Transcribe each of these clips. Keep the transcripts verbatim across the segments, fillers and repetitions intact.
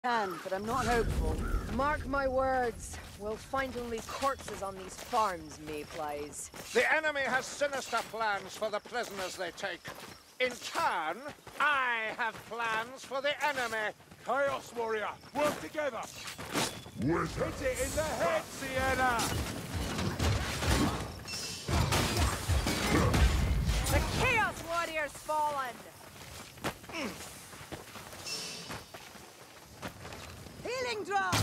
Can, but I'm not hopeful. Mark my words, we'll find only corpses on these farms, mayflies. The enemy has sinister plans for the prisoners they take. In turn, I have plans for the enemy. Chaos Warrior, work together! With Hit it in the head, Sienna! The Chaos Warrior's fallen! Healing drop!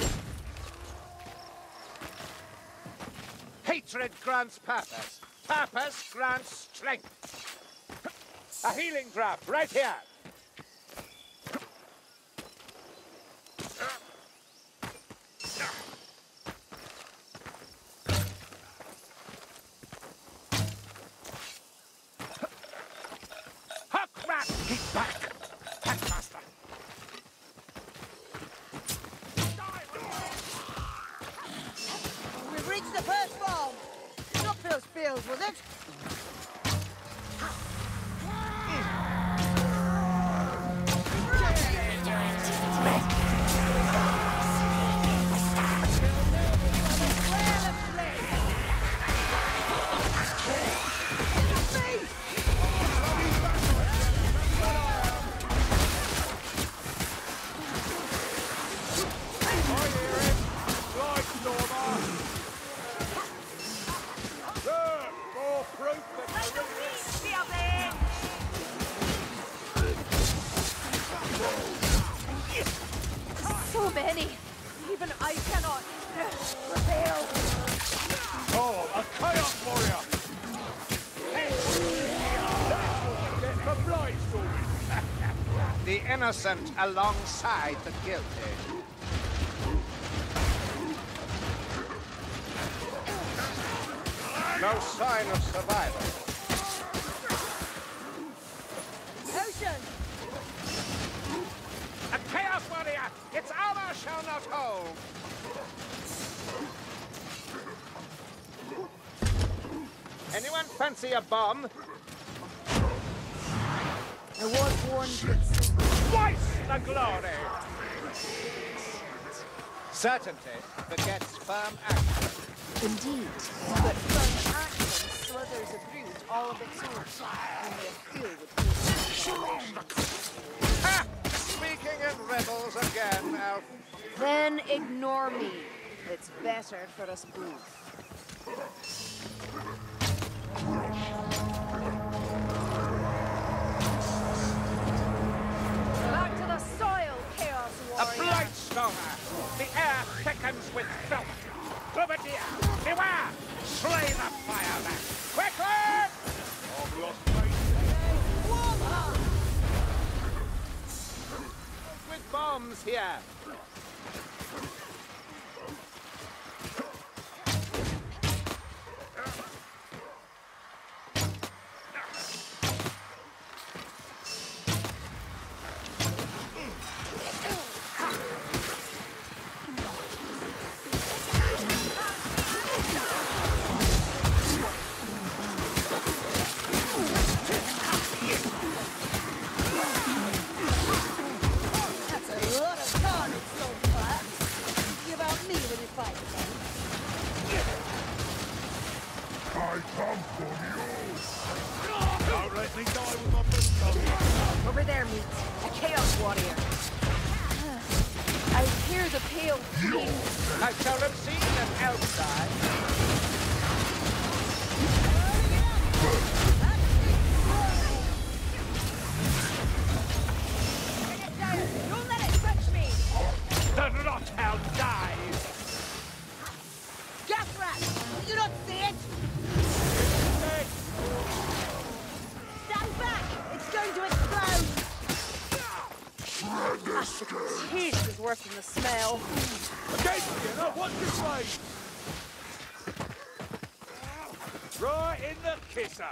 Hatred grants purpose. Purpose grants strength. A healing drop right here. Huck rat! Keep back! Packmaster! We've reached the first farm! Not those fields, was it? So many. Even I cannot repel. Oh, a Chaos Warrior! Get obliged to it. The innocent alongside the guilty. No sign of survival. Ocean! A Chaos Warrior! Its armor shall not hold! Anyone fancy a bomb? I was warned. Twice the glory! Certainty begets firm action. Indeed. But firm action slithers abroad all of its own. Only a fool would do. Ha! Speaking in riddles again, Elf. Then ignore me. It's better for us both. Back to the soil, Chaos A Warrior! blight stormer! The air thickens with filth! Glubadia! Beware! Slay the fireman! Quickly! I've lost faith. With bombs here! That's a lot of carnage so far. Think about me when you fight. I come for you! Don't let me die with my boots on. Over there, meet a Chaos Warrior. I hear the pale scream. I shall have seen an elf die. Bring it down! Don't let it touch me! The Rothound dies! Gas rat! Do you not see it? Stand back! It's going to explode! The taste is worse than the smell. Again, Sienna, watch this way! Right in the kisser!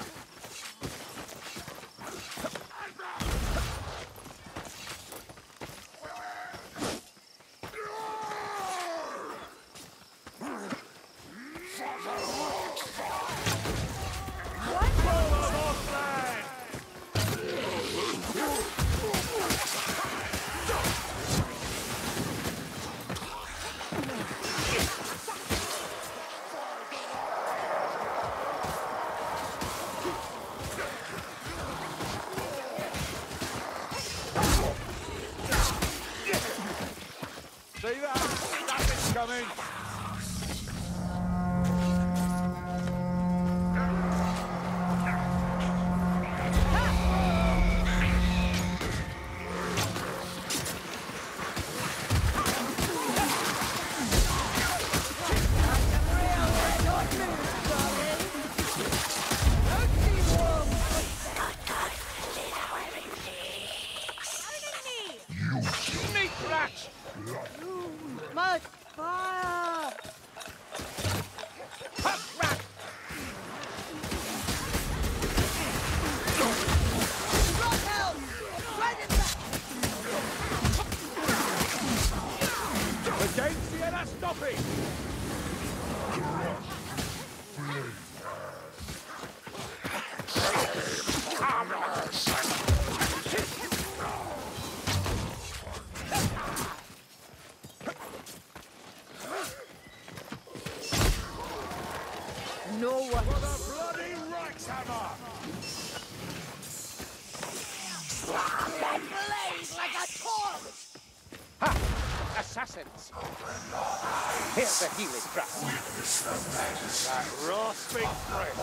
See that? Nothing's coming. Much fire! Hot rat! Rockhound! Right in back! The game's here, that's stopping. No one. For the bloody Reichshammer! Blaze like a torch! Ha! Assassins! Here's the healing trap. That rasping breath.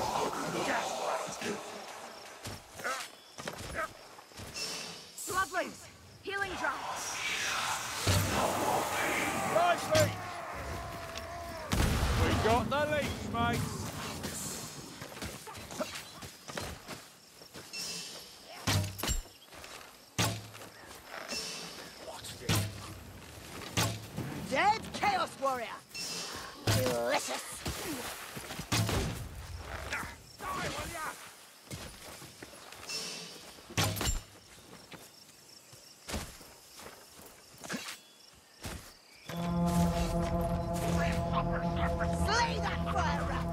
Bloodlings! Healing drop! Nicely! We got the leash, mates. Dead Chaos Warrior! Delicious! Die, will ya? Slay that fire rat!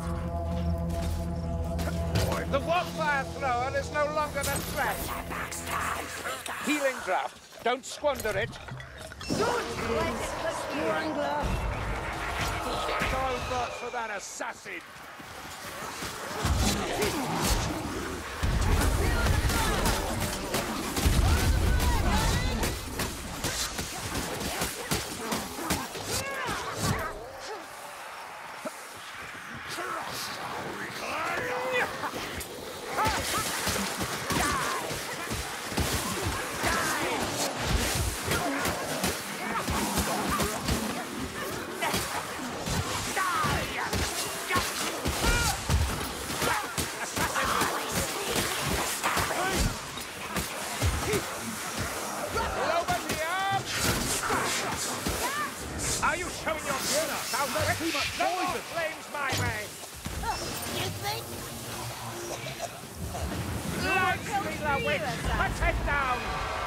The wildfire thrower is no longer a threat. Healing draft. Don't squander it. Strangler! So much for that assassin. Are you showing your dinner? Now there's too much poison. Flames my way. You think? Light me the witch. Put it down.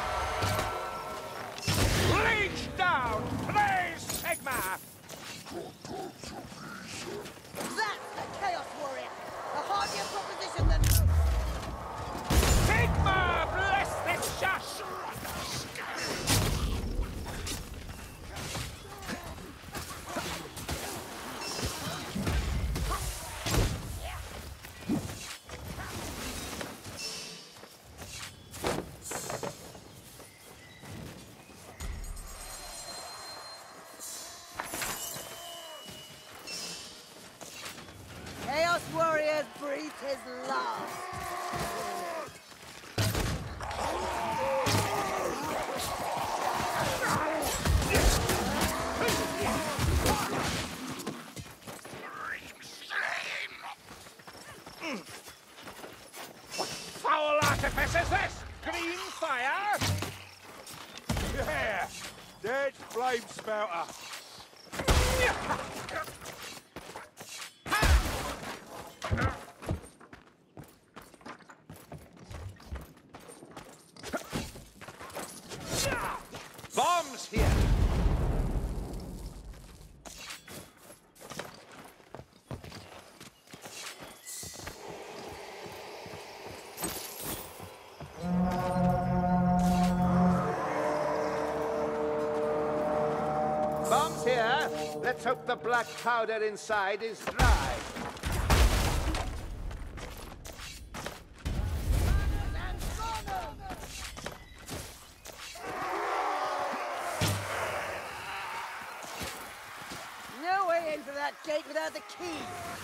Leech down. Blaze Sigma. That's the Chaos Warrior! A hardier proposition than... Sigma, bless this shot. Chaos Warriors breathe his last. What foul artifice is this? Green fire? Yeah! Dead flame spouter. Bombs here. Bombs here. Let's hope the black powder inside is dry. that gate without the key.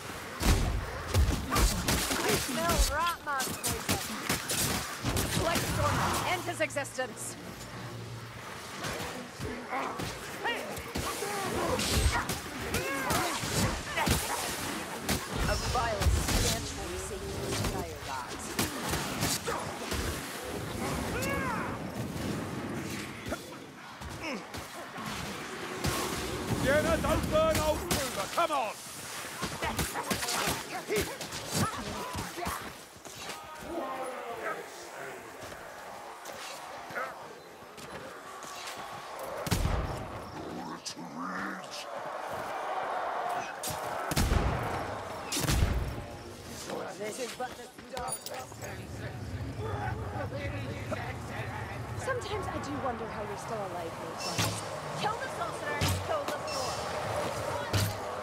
I smell Ratman poison. Lightstorm, end his existence. A vile stench will be seen in this entire gods. Jenna, don't burn old Kruger. Come on. This is but the dark. Sometimes I do wonder how you're still alive, Nathan. Kill the sorcerer, kill the sword.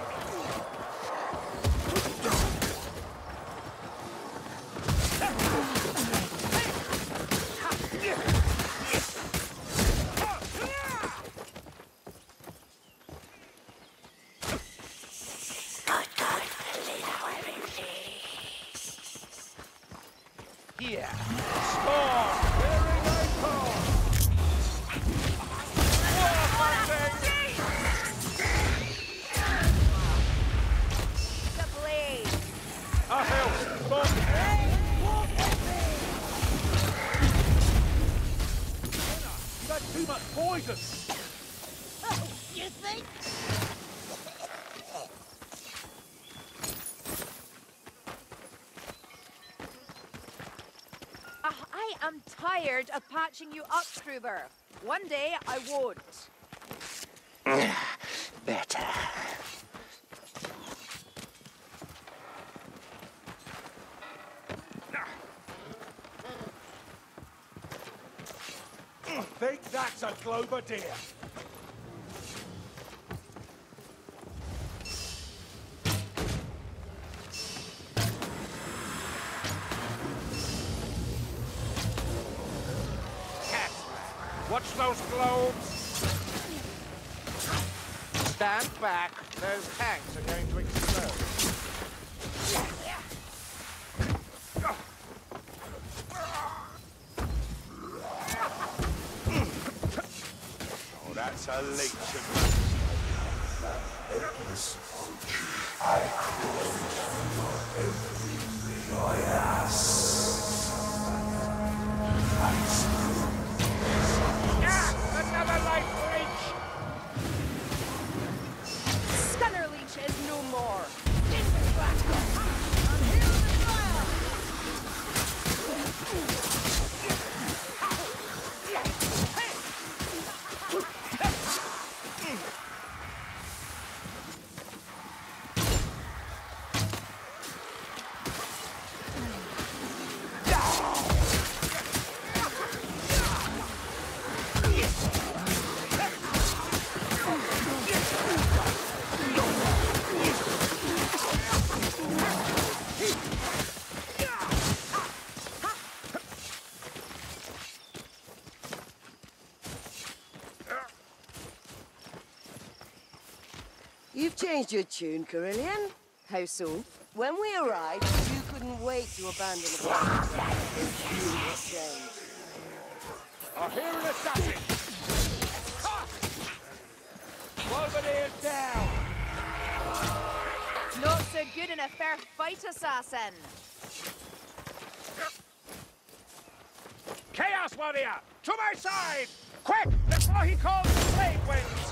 Here. Storm. Very local. The blade. A hell. Stop. You've had too much poison. Oh, you think? Uh, I am tired of patching you up, Kruber. One day I won't. Better. I think that's a Glover deer. Watch those globes. Stand back. Those tanks are going to explode. Oh, that's a leech. Another life leech! Stunner Leech is no more. You've changed your tune, Carillion. How so? When we arrived, you couldn't wait to abandon the plan. What changed? I hear an assassin. Glover down. Not so good in a fair fight, assassin. Chaos Warrior! To my side! Quick! Before he calls the Blade Winds!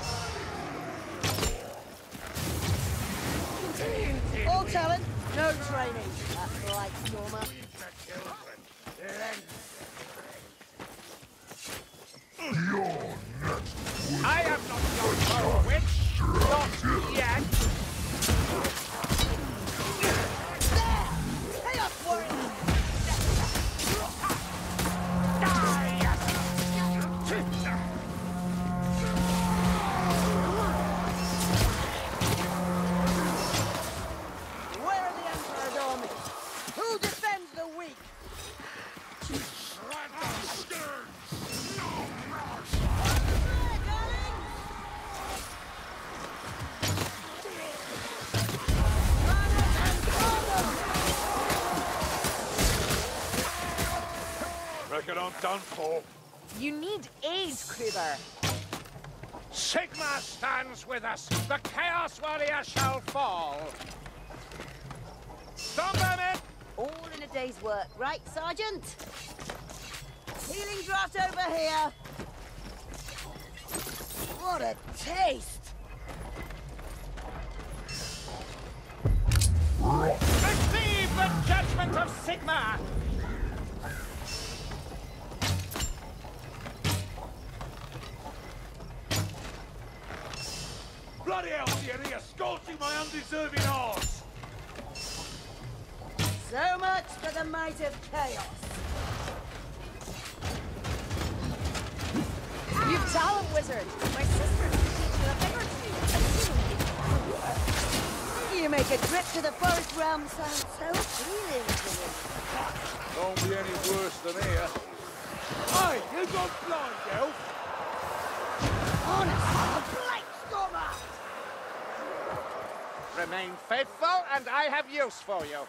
All talent, no training. That's like Stormer. I am not your Glow Witch! Not yet! Chaos Warrior! Where are the Emperor's armies? Who defends the done for. You need aid, Kruber. Sigma stands with us. The Chaos Warrior shall fall. Stormvermin! All in a day's work, right, Sergeant? Healing draft over here. What a taste! Receive the judgment of Sigma! Bloody hell, Thierry, scorching my undeserving arse! So much for the might of chaos. You've talent, wizard. My sister can teach you a thing or two. Assuming You make a trip to the forest realm sound so appealing to me. Don't be any worse than here. Hey, you got blind, elf? Honest, a blight stormer! Remain faithful, and I have use for you.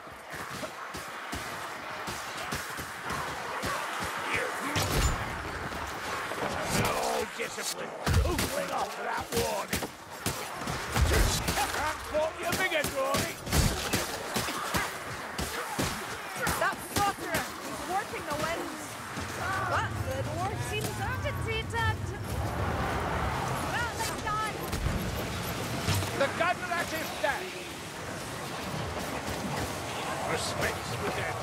No discipline. Who went off for that warning? Transport your bigger drawing. that sorcerer. He's warping the winds. What good war seems agitated. Well, the gun. The Gunrat is dead. Respect the dead.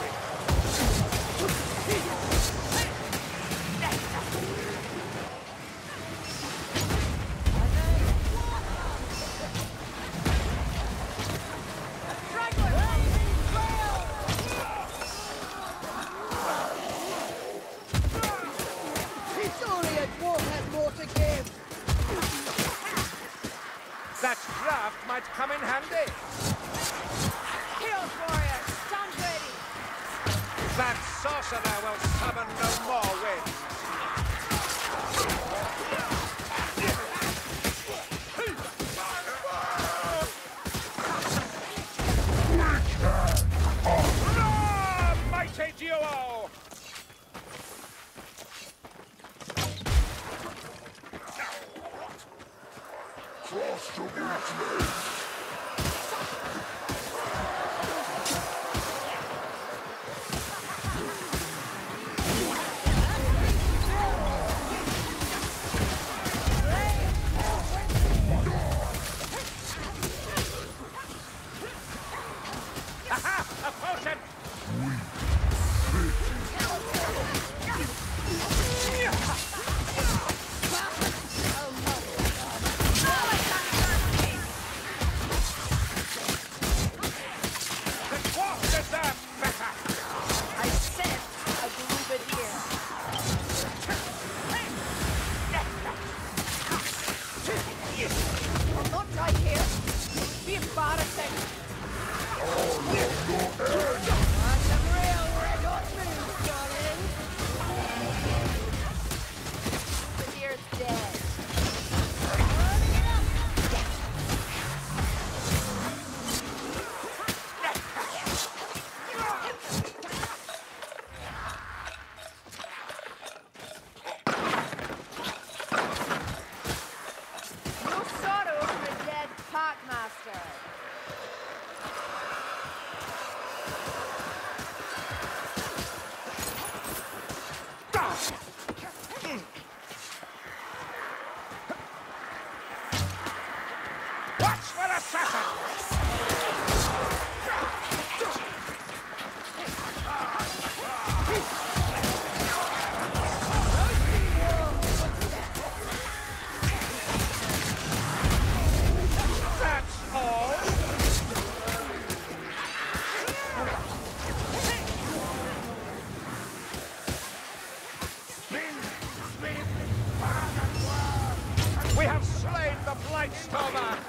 Surely a dwarf has more to give. That draft might come in handy. Chaos warrior, stand ready. That sorcerer will summon no more wind. Roar, mighty duo! Cross to Beachland. Aha! A potion! The dwarf deserves better! I said a group here. Well, not right here. Be embarrassing. Want some real red hot moves, darling? The deer's dead. No sorrow for the dead Packmaster. Watch for assassin! That's all. We have slain the Blightstormer!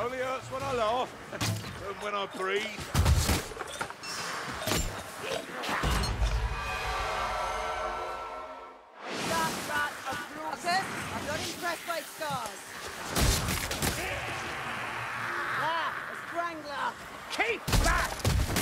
only hurts when I laugh and when I breathe. That rat approves. Okay, I'm not impressed by scars. Ah, a strangler. Keep that!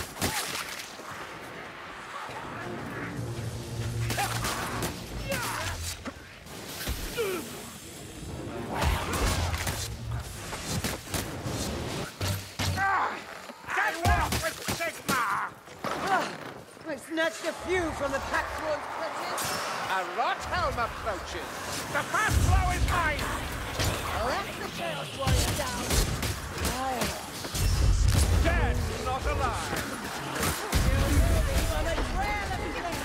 Get off with Sigma! Ah, I've snatched a few from the Paxworm's clutches. A Rothelm approaches. The fast flow is mine. Well, that's the Chaos Warrior down. Aye. Dead, not alive. You're moving on a trail of killing.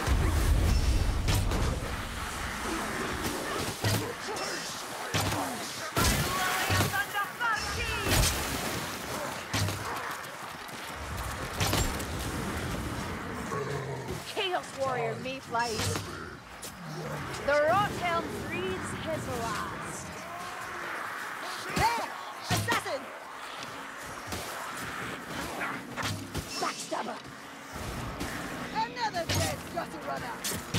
Chaos Warrior Mayflies. The Rothelm breathes his last. There! Assassin! Backstabber! Another dead gutter runner!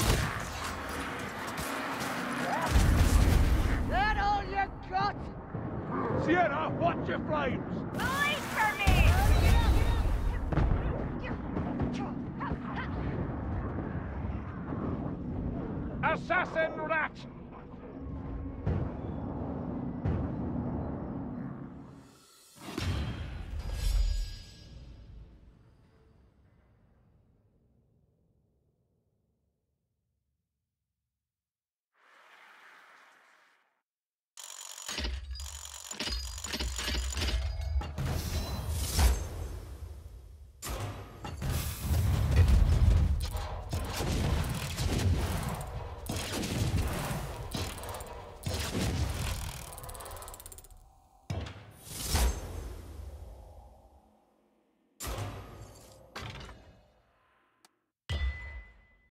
That all you got? Sienna, watch your flames! Wait for me! Assassin rat!